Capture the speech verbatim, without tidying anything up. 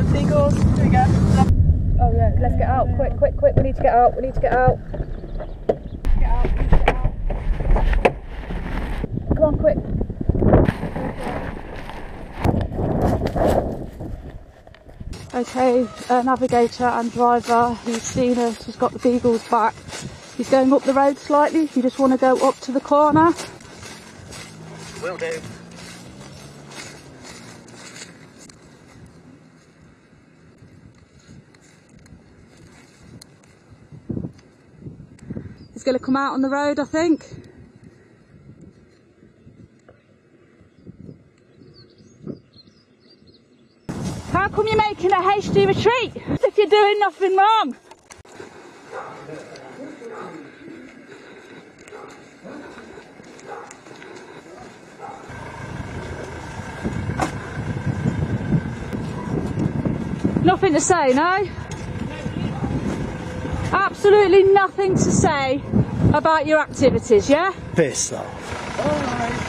uh, beagles. Here we go. Oh yeah, let's get out. Quick, quick, quick. We need to get out. We need to get out. Get out, we need to get out. Come on, quick. Okay, uh, navigator and driver, he's seen us, he's got the beagles back. He's going up the road slightly. If you just want to go up to the corner. Will do. He's going to come out on the road, I think. How come you're making a hasty retreat if you're doing nothing wrong? Nothing to say, no? Absolutely nothing to say about your activities, yeah? Piss off. Alright.